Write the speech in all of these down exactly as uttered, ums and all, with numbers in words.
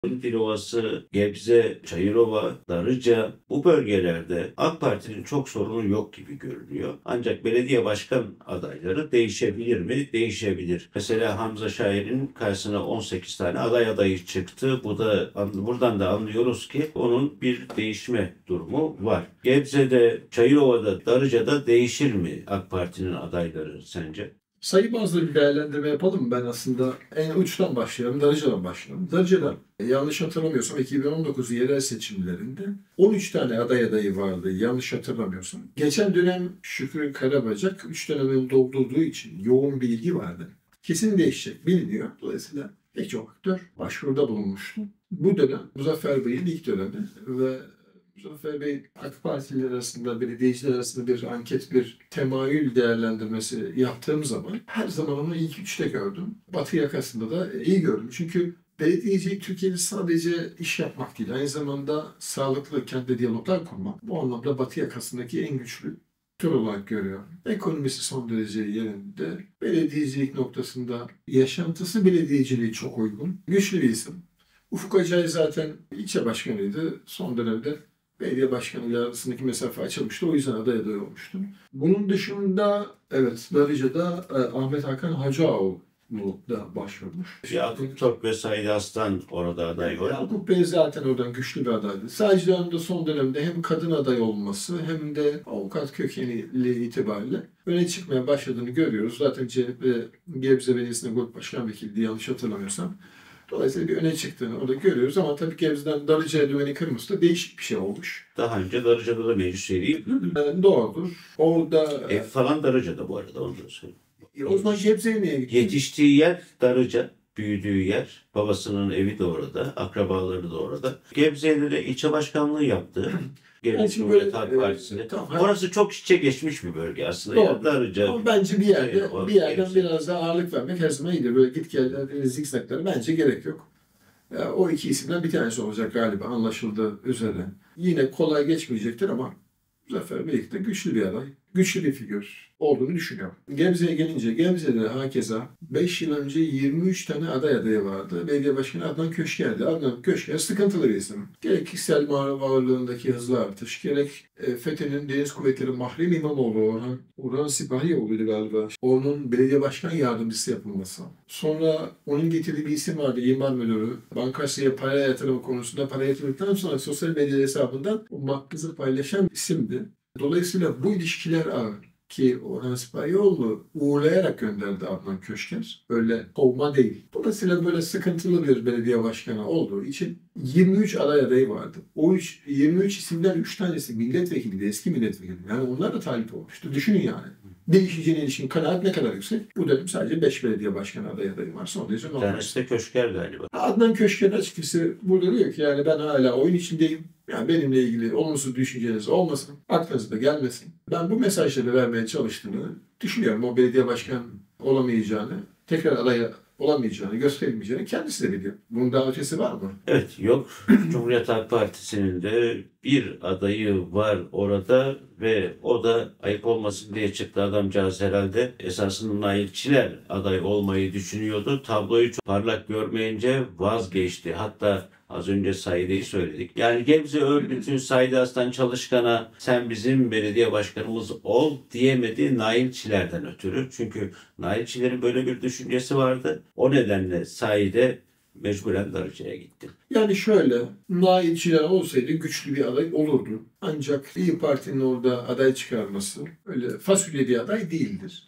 Dilovası, Gebze, Çayırova, Darıca, bu bölgelerde AK Parti'nin çok sorunu yok gibi görünüyor. Ancak belediye başkan adayları değişebilir mi? Değişebilir. Mesela Hamza Şair'in karşısına on sekiz tane aday adayı çıktı. Bu da buradan da anlıyoruz ki onun bir değişme durumu var. Gebze'de, Çayırova'da, Darıca'da değişir mi AK Parti'nin adayları sence? Sayı bazlı bir değerlendirme yapalım. Ben aslında en uçtan başlayalım, Darıca'dan başlayalım. Darıca'da yanlış hatırlamıyorsam iki bin on dokuz yerel seçimlerinde on üç tane aday adayı vardı yanlış hatırlamıyorsam. Geçen dönem Şükrü Karabacak üç dönemini doldurduğu için yoğun bir ilgi vardı. Kesin değişecek biliniyor. Dolayısıyla pek çok aktör başvuruda bulunmuştu. Bu dönem Muzaffer Bey'in ilk dönemi ve Muzaffer Bey, AK Partililer arasında, belediyeciler arasında bir anket, bir temayül değerlendirmesi yaptığım zaman her zaman onu ilk üçte gördüm. Batı yakasında da iyi gördüm. Çünkü belediyecilik Türkiye'de sadece iş yapmak değil, aynı zamanda sağlıklı kentle diyaloglar kurmak. Bu anlamda Batı yakasındaki en güçlü tür olarak görüyorum. Ekonomisi son derece yerinde. Belediyecilik noktasında yaşantısı belediyeciliği çok uygun. Güçlü bir isim. Ufuk Acay zaten ilçe başkanıydı. Son dönemde belediye başkanı arasındaki mesafe açılmıştı. O yüzden aday aday olmuştu. Bunun dışında evet Darıca'da e, Ahmet Hakan Hacıoğlu da başvurmuş. Yakup Tok ve Said Aslan orada aday var. Yakup Bey zaten oradan güçlü bir adaydı. Sadece onun da son dönemde hem kadın aday olması hem de avukat kökeniyle itibariyle öne çıkmaya başladığını görüyoruz. Zaten C H P Gebze Belediyesi'nde grup başkan vekiliydi yanlış hatırlamıyorsam. Dolayısıyla bir öne çıktığını orada görüyoruz ama tabii Gebze'den Darıca'ya dümeni kırması da değişik bir şey olmuş. Daha önce Darıca'da da meclis üyeliği. Yani doğrudur. Orada... Ev falan Darıca'da bu arada, onu da söyleyeyim. O zaman Gebze'ye niye gitti? Yetiştiği yer Darıca, büyüdüğü yer. Babasının evi de orada, akrabaları da orada. Gebze'de de ilçe başkanlığı yaptı. Gebze Cumhuriyet Halk Partisi'nde. Tamam, orası çok içe geçmiş bir bölge aslında. Doğru. Ya, Darıca. Ama bence bir yerde Evet, bir yerden Gebze. biraz daha ağırlık vermek her zaman iyidir. Böyle git gel zikzaklara bence gerek yok. Ya, o iki isimden bir tanesi olacak galiba anlaşıldığı üzere. Yine kolay geçmeyecektir ama Muzaffer Bey de güçlü bir aday, güçlü bir figür olduğunu düşünüyorum. Gebze'ye gelince, Gebze'de hakeza beş yıl önce yirmi üç tane aday adayı vardı. Belediye Başkanı Adnan Köşker'di. Adnan Köşker sıkıntılı bir isim. Gerek kişisel varlığındaki hızlı artış, gerek e, FETÖ'nün Deniz Kuvvetleri Mahrem İmamoğlu, Orhan, Orhan Sipahioğlu'ydu galiba. Onun belediye başkan yardımcısı yapılması. Sonra onun getirdiği bir isim vardı, İmar Müdürü. Bankasya para yatırımı konusunda para yatırdıktan sonra sosyal medya hesabından o makbızı paylaşan isimdi. Dolayısıyla bu ilişkiler ağı ki Orhan Sipahioğlu uğurlayarak gönderdi Adnan Köşker. Öyle kovma değil. Dolayısıyla böyle sıkıntılı bir belediye başkanı olduğu için yirmi üç aday adayı vardı. O üç, yirmi üç isimden üç tanesi milletvekili, eski milletvekili. Yani onlar da talip olmuştu. Düşünün yani. Değişeceğine ilişkin kanaat ne kadar yüksek? Bu dönem sadece beş belediye başkanı aday adayı var. Son derece normal. Tanesi de Köşker galiba. Adnan Köşker açıkçası burada diyor ki yani ben hala oyun içindeyim. Yani benimle ilgili olumsuz düşünceniz olmasın, aklınıza da gelmesin. Ben bu mesajları vermeye çalıştığını düşünüyorum. O belediye başkan olamayacağını, tekrar adaya olamayacağını, gösterilmeyeceğini kendisi de biliyor. Bunun daha ötesi var mı? Evet, yok. Cumhuriyet Halk Partisi'nin de bir adayı var orada ve o da ayıp olmasın diye çıktı adamcağız herhalde. Esasında Nailçiler aday olmayı düşünüyordu. Tabloyu çok parlak görmeyince vazgeçti. Hatta az önce Said'i söyledik. Yani Gebze örgütü Said Aslan Çalışkan'a sen bizim belediye başkanımız ol diyemedi Nailçilerden ötürü. Çünkü Nailçilerin böyle bir düşüncesi vardı. O nedenle Said'e mecburen Darıca'ya gitti. Yani şöyle, Nailçiler olsaydı güçlü bir aday olurdu. Ancak İYİ Parti'nin orada aday çıkarması öyle fasulye bir aday değildir.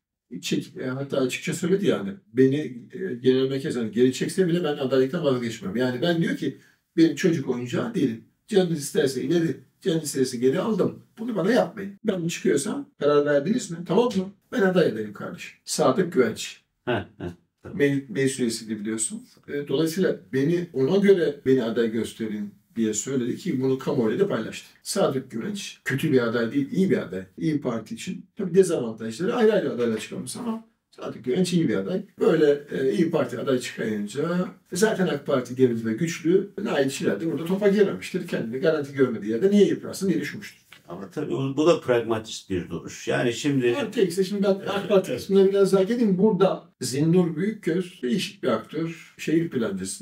Çek, hatta açıkça söyledi yani. Beni e, genel merkez yani geri çekse bile ben adaylıktan vazgeçmem. Yani ben diyor ki benim çocuk oyuncağı değilim. Canınız isterse ileri, canınız isterse geri aldım. Bunu bana yapmayın. Ben çıkıyorsam karar verdiniz mi? Tamam mı? Ben aday adayım kardeşim. Sadık Güvenç. Heh, heh. Me meclis üyesiydi biliyorsun. E, dolayısıyla beni ona göre beni aday gösterin diye söyledi ki bunu kamuoyuyla da paylaştı. Sadık Güvenç kötü bir aday değil, iyi bir aday. İyi Parti için. Tabii dezavantajları ayrı ayrı adayla çıkarmış ama Sadık Güvenç iyi bir aday. Böyle e, İyi Parti aday çıkayınca zaten AK Parti geride ve güçlü. Nailçiler de burada topa girememiştir. Kendini garanti görmediği yerde niye yıprarsın diye düşünmüştür. Ama tabii bu da pragmatist bir duruş. Yani şimdi... Yani tekse şimdi ben AK Parti kısmına biraz daha geleyim. Burada Zinnur Büyükköz değişik bir aktör. Şehir plancısı.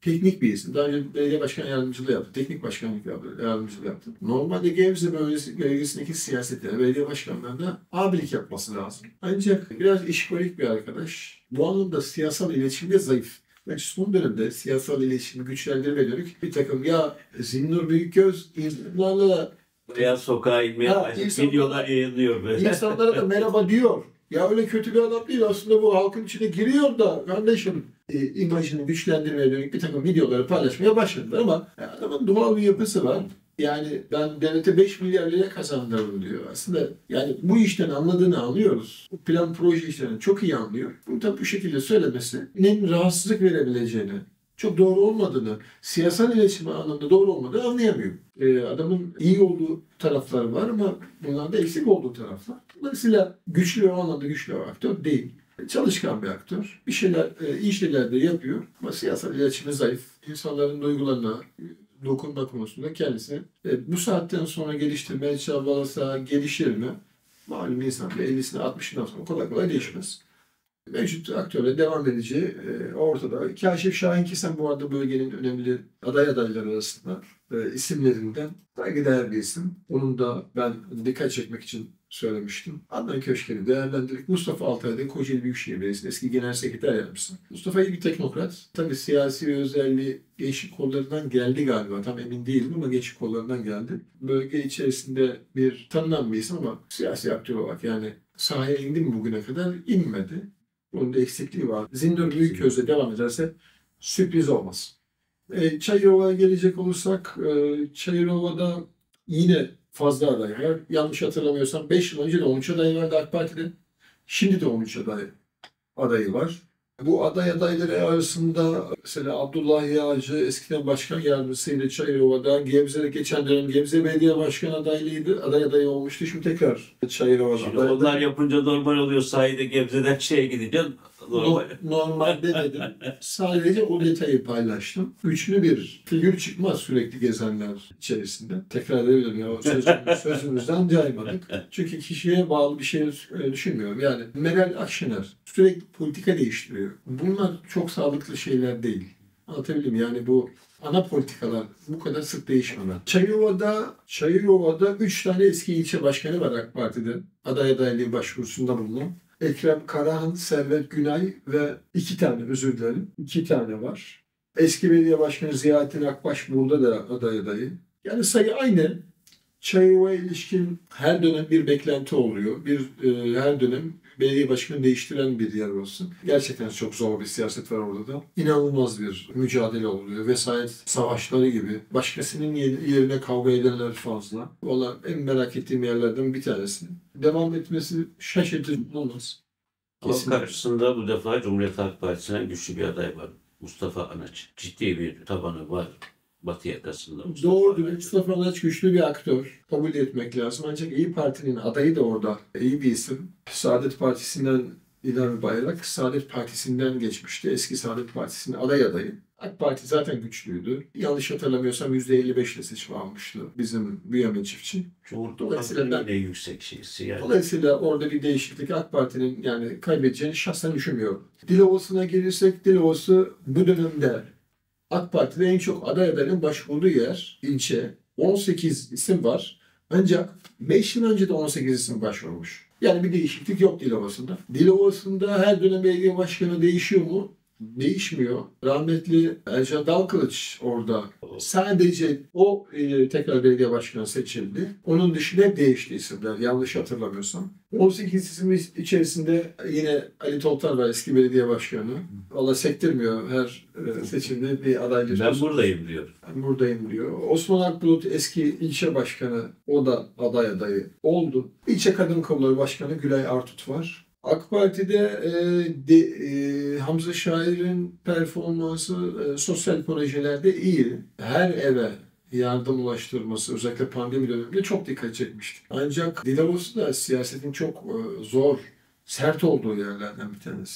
Teknik bir isim. Daha önce belediye başkan yardımcılığı yaptı. Teknik başkanlık yaptı, yardımcılığı yaptı. Normalde Gebze bölgesi, bölgesindeki siyasetleri belediye başkanlarında abilik yapması lazım. Ancak biraz işkolik bir arkadaş. Bu anlamda siyasal iletişimde zayıf. Ben son dönemde siyasal iletişimi güçlendirmeye dönük bir takım ya Zinnur Büyükgöz insanlarla da Veya sokağa inmeye Ha, başladı. insan- Videolar yayınlıyor böyle. insanlara da merhaba diyor. Ya öyle kötü bir adam değil. Aslında bu halkın içine giriyor da kardeşim e, imajını güçlendirmeye dönük bir takım videoları paylaşmaya başladılar ama ya adamın doğal bir yapısı var. Yani ben devlete beş milyar lira kazandırdım diyor. Aslında yani bu işten anladığını anlıyoruz. Bu plan proje işlerini çok iyi anlıyor. Bunu tabii bu şekilde söylemesinin rahatsızlık verebileceğini, çok doğru olmadığını, siyasal iletişim anlamda doğru olmadığını anlayamıyorum. Ee, adamın iyi olduğu taraflar var ama bunlarda eksik olduğu taraflar. Dolayısıyla güçlü o anlamda güçlü bir aktör değil. Çalışkan bir aktör. Bir şeyler, e, iyi şeyler de yapıyor ama siyasal iletişimi zayıf. İnsanların duygularına e, dokunma konusunda kendisi e, bu saatten sonra geliştirmeye çabalasa gelişir mi? Malum insan bir ellisine altmışından sonra kolay kolay değişmez. Mevcut aktörle devam edeceği e, ortada. Kaşif Şahin Kesen bu arada bölgenin önemli aday adayları arasında e, isimlerinden saygıdeğer bir isim. Onun da ben dikkat çekmek için söylemiştim. Adnan Köşker'i değerlendirdik. Mustafa Altay da Kocaeli Büyükşehir Belediyesi eski genel sekreter yardımcısı. Mustafa iyi bir teknokrat. Tabii siyasi bir özelliği gençlik kollarından geldi galiba. Tam emin değilim ama gençlik kollarından geldi. Bölge içerisinde bir tanınan bir isim ama siyasi aktör olarak yani sahaya indi mi bugüne kadar? İnmedi. Bunun da eksikliği var. Zindur Büyüköz'e devam ederse sürpriz olmaz. E, Çayırova'ya gelecek olursak, e, Çayırova'da yine fazla aday var. Yanlış hatırlamıyorsam beş yıl önce de on üç aday vardı AK Parti'de. Şimdi de on üç aday adayı var. Bu aday adayları arasında mesela Abdullah Yağcı eskiden başkan yardımcısıydı Çayırova'da. Gebze'de geçen dönem Gebze Belediye Başkan adaylığıydı. Aday adayı olmuştu. Şimdi tekrar Çayırova'da Şimdi aday onlar adayı. yapınca normal oluyor. Sahilde Gebze'den şeye gideceksin. Normal. No- Normalde dedim. Sadece o detayı paylaştım. Üçlü bir figür çıkmaz sürekli gezenler içerisinde. Tekrar edebilirim ya. O sözümüz, sözümüzden caymadık. Çünkü kişiye bağlı bir şey e, düşünmüyorum. Yani Meral Akşener sürekli politika değiştiriyor. Bunlar çok sağlıklı şeyler değil. Anlatabildim yani bu ana politikalar bu kadar sık değişmeden. Çayırova'da, Çayırova'da üç tane eski ilçe başkanı var AK Parti'de. Aday adaylığı başvurusunda bulunan. Ekrem Karahan, Servet Günay ve iki tane özür dilerim. iki tane var. Eski belediye başkanı Ziyaettin Akbaş burada da aday adayı. Yani sayı aynı. Çayırova'ya ilişkin her dönem bir beklenti oluyor. Bir e, her dönem belediye başkanı değiştiren bir yer olsun. Gerçekten çok zor bir siyaset var orada da. İnanılmaz bir mücadele oluyor. Vesayet savaşları gibi. Başkasının yerine kavga edenler fazla. Valla en merak ettiğim yerlerden bir tanesi. Devam etmesi şaşırtıcı olmaz. Ama Kesinlikle. karşısında bu defa Cumhuriyet Halk Partisi'nden güçlü bir aday var. Mustafa Anaç. Ciddi bir tabanı var. Batı yakasında. Mustafa Doğrudur. Anaç. Mustafa Anaç güçlü bir aktör. Kabul etmek lazım. Ancak İyi Parti'nin adayı da orada. İyi bir isim. Saadet Partisi'nden İlhami Bayrak, Saadet Partisi'nden geçmişti. Eski Saadet Partisi'nin aday adayı. AK Parti zaten güçlüydü. Yanlış hatırlamıyorsam yüzde elli beş ile seçim almıştı bizim Bünyamin Çiftçi. Cumhurbaşkanı yine yüksek şeysi yani. Dolayısıyla orada bir değişiklik AK Parti'nin yani kaybedeceğini şahsen düşünmüyorum. Dilovası'na gelirsek Dilovası bu dönemde AK Parti'de en çok aday adayın başvurduğu yer, ilçe. on sekiz isim var. Ancak beş yıl önce de on sekiz isim başvurmuş. Yani bir değişiklik yok Dilovası'nda. Dilovası'nda her dönem belediye başkanı değişiyor mu? Değişmiyor. Rahmetli Ercan Dalkılıç orada. Sadece o e, tekrar belediye başkanı seçildi. Onun dışında hep değişti isimler. Yanlış hatırlamıyorsam. on sekiz isim içerisinde yine Ali Toltar var eski belediye başkanı. Valla sektirmiyor her e, seçimde bir adaylık. Ben buradayım diyor. Ben buradayım diyor. Osman Akbulut eski ilçe başkanı. O da aday adayı oldu. İlçe Kadın Kolları Başkanı Gülay Artut var. AK Parti'de e, de, e, Hamza Şair'in performansı e, sosyal projelerde iyi. Her eve yardım ulaştırması özellikle pandemi döneminde çok dikkat çekmişti. Ancak Dilovası da siyasetin çok e, zor, sert olduğu yerlerden bir tanesi.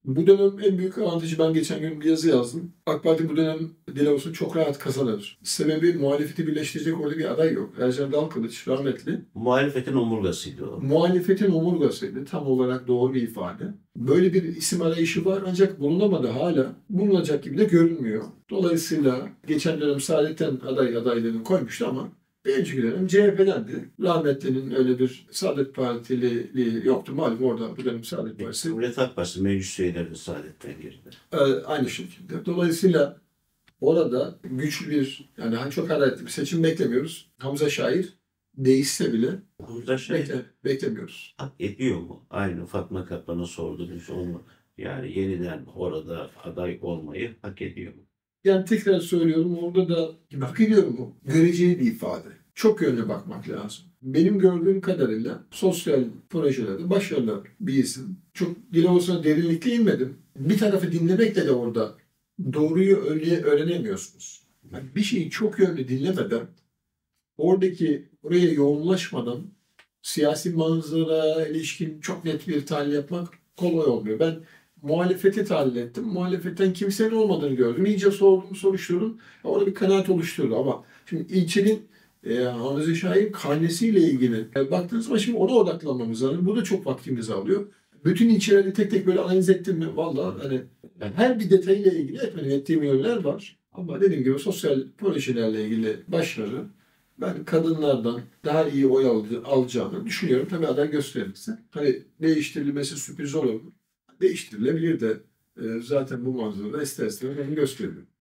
Bu dönem en büyük avantajı, ben geçen gün bir yazı yazdım. AK Parti bu dönem Dilovası'nı çok rahat kazanır. Sebebi, muhalefeti birleştirecek orada bir aday yok. Ercan Dalkılıç rahmetli. Muhalefetin omurgasıydı o. Muhalefetin omurgasıydı. Tam olarak doğru bir ifade. Böyle bir isim arayışı var ancak bulunamadı hala. Bulunacak gibi de görünmüyor. Dolayısıyla geçen dönem Saadet'ten aday adaylarını koymuştu ama bir önceki dönem C H P'dendi. Rahmetlinin öyle bir Saadet Partili yoktu. Malum orada bu dönem Saadet Partisi. Cumhuriyet Halk Partisi meclis üyeleri de Saadet'ten girdi. Ee, aynı şekilde. Dolayısıyla orada güçlü bir, yani çok hararetli bir seçim beklemiyoruz. Hamza Şair değişse bile Burada şey bekle, beklemiyoruz. hak ediyor mu? Aynı Fatma Kaplan'a sordunuz onu. Yani yeniden orada aday olmayı hak ediyor mu? Yani tekrar söylüyorum, orada da hak ediyor mu? Göreceli bir ifade. Çok yönlü bakmak lazım. Benim gördüğüm kadarıyla sosyal projelerde başarılı bir isim. Çok Dilovası'na derinlikle inmedim. Bir tarafı dinlemekle de orada doğruyu öyle öğrenemiyorsunuz. Yani bir şeyi çok yönlü dinlemeden, oradaki oraya yoğunlaşmadan siyasi manzara ilişkin çok net bir tahlil yapmak kolay olmuyor. Ben muhalefeti tahlil ettim. Muhalefetten kimsenin olmadığını gördüm. İyice sordum, soruşturdum. Orada bir kanaat oluşturdu ama şimdi ilçenin e, Hamza Şahin karnesiyle ilgili e, baktığınız zaman şimdi ona odaklanmamız lazım. Bu da çok vaktimizi alıyor. Bütün ilçeleri tek tek böyle analiz ettim mi? Vallahi hani yani her bir detayıyla ilgili etmedim. Ettiğim yönler var. Ama dediğim gibi sosyal projelerle ilgili başarı, ben kadınlardan daha iyi oy al- alacağını düşünüyorum. Tabii aday gösterirse. Hani değiştirilmesi sürpriz olur mu? Değiştirilebilir de e, zaten bu manzarada ister istemez onu gösteriyor.